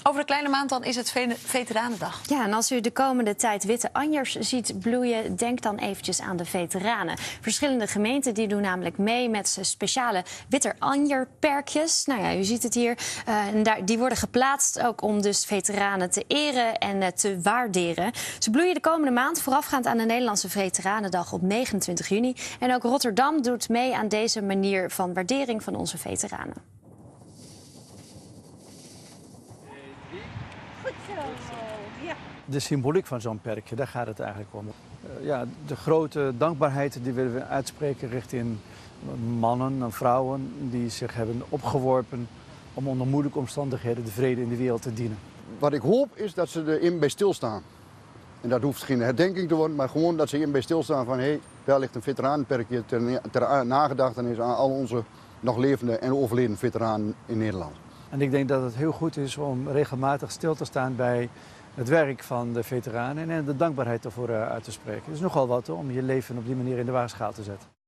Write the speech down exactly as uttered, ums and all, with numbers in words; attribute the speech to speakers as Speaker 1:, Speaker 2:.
Speaker 1: Over een kleine maand dan is het Veteranendag.
Speaker 2: Ja, en als u de komende tijd witte anjers ziet bloeien, denk dan eventjes aan de veteranen. Verschillende gemeenten die doen namelijk mee met speciale witte anjerperkjes. Nou ja, u ziet het hier. Uh, en daar, die worden geplaatst ook om dus veteranen te eren en uh, te waarderen. Ze bloeien de komende maand voorafgaand aan de Nederlandse Veteranendag op negenentwintig juni. En ook Rotterdam doet mee aan deze manier van waardering van onze veteranen.
Speaker 3: De symboliek van zo'n perkje, daar gaat het eigenlijk om. Uh, ja, de grote dankbaarheid die willen we uitspreken richting mannen en vrouwen die zich hebben opgeworpen om onder moeilijke omstandigheden de vrede in de wereld te dienen.
Speaker 4: Wat ik hoop is dat ze erin bij stilstaan. En dat hoeft geen herdenking te worden, maar gewoon dat ze erin bij stilstaan van hé, hey, daar ligt een veteranenperkje ter, ter nagedachtenis aan al onze nog levende en overleden veteranen in Nederland.
Speaker 3: En ik denk dat het heel goed is om regelmatig stil te staan bij het werk van de veteranen en de dankbaarheid daarvoor uit te spreken. Het is nogal wat hoor, om je leven op die manier in de waagschaal te zetten.